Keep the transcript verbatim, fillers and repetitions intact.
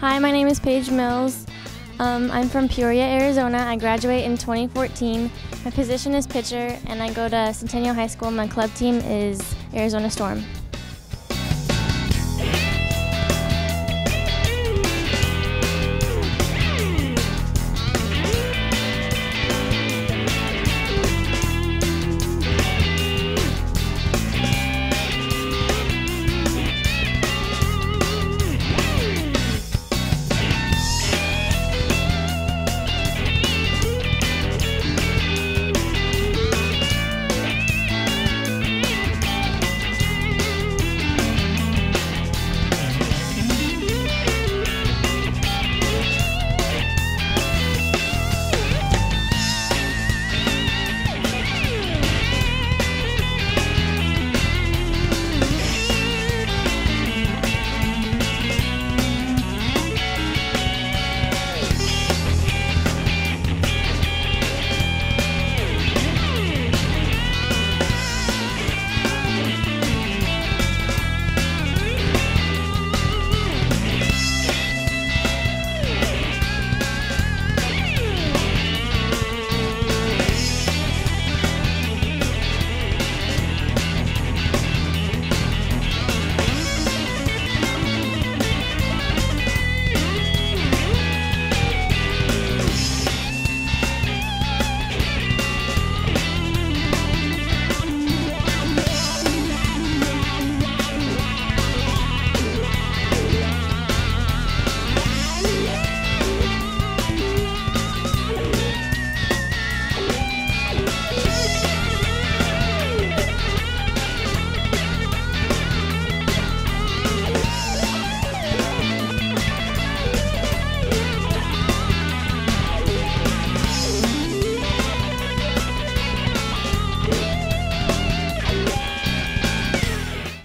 Hi, my name is Paige Mills. Um, I'm from Peoria, Arizona. I graduate in twenty fourteen. My position is pitcher, and I go to Centennial High School. My club team is Arizona Storm.